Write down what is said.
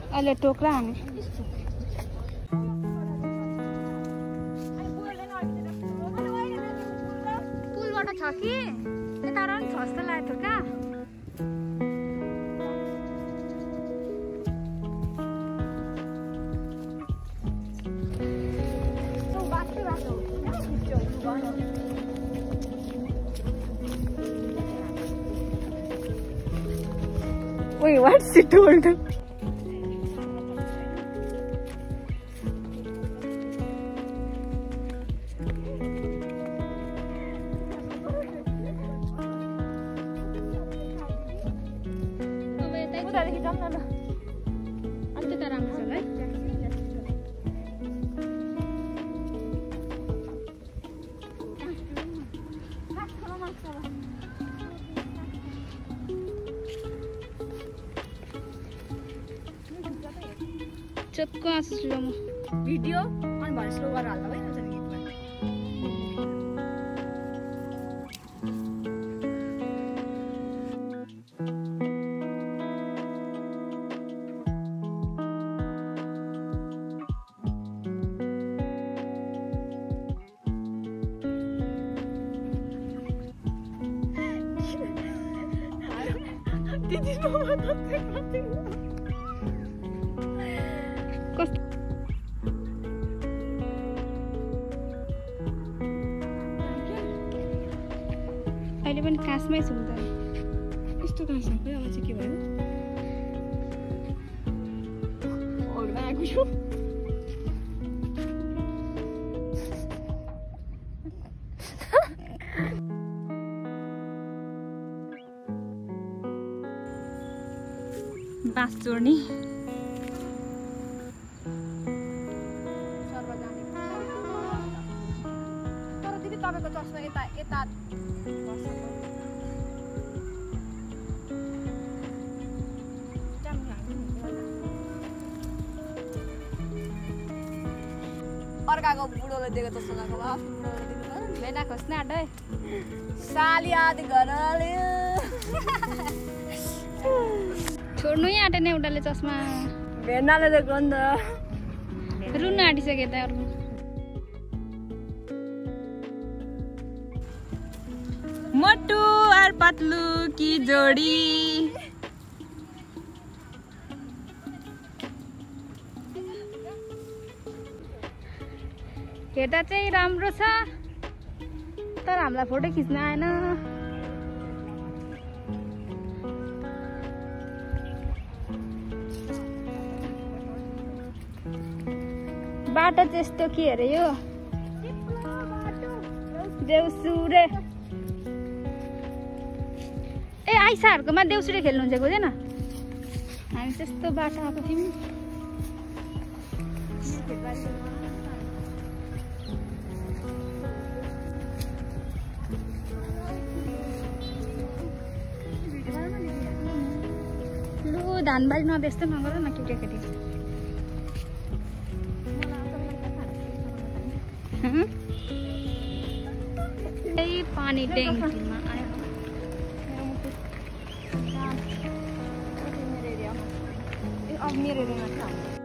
अहिले टोक्रा हामी पुलबाट छ कि यता र छ जस्तो लाग्यो क्या Wait, what's it told? चुपको आँसु स्लो भिडियो अनि भरे स्लो गरेर हाल्दा भइहाल्छ नि गीतमा दिदी मामा त अहिले पनि काँसमै छु त यस्तो काँस आएको अब चाहिँ के भयो ओल्मा आएको छु बाँस जोड्ने तपाईको चस्मा यता यता अर्काको बुढोले दिएको चस्मा लगाएको आफ्नो बुढोले दिनु भेना खोज्न आडै साली आदि घरले छोड्नु नै आँटेन एउटाले चस्मा भेनाले दिएको नि त रुन आँटिसक्यो त अर्को मोटू और पतलू की जोड़ी हेर्दा चाहिँ राम्रो छ तर हामीलाई फोटो खिच्न आएन बाटो चाहिँ यस्तो के अरे यो देउसुरे ए आइसाहरूकोमा देउसुरे खेल्नुहुन्छ खोजेन हामी त्यस्तो बाटो आएको थियौँ लु धानबारी नदेस्तो नगर न केटाकेटी यही पानी ट्याङ्कीमा आयो अब मेरो एरियामा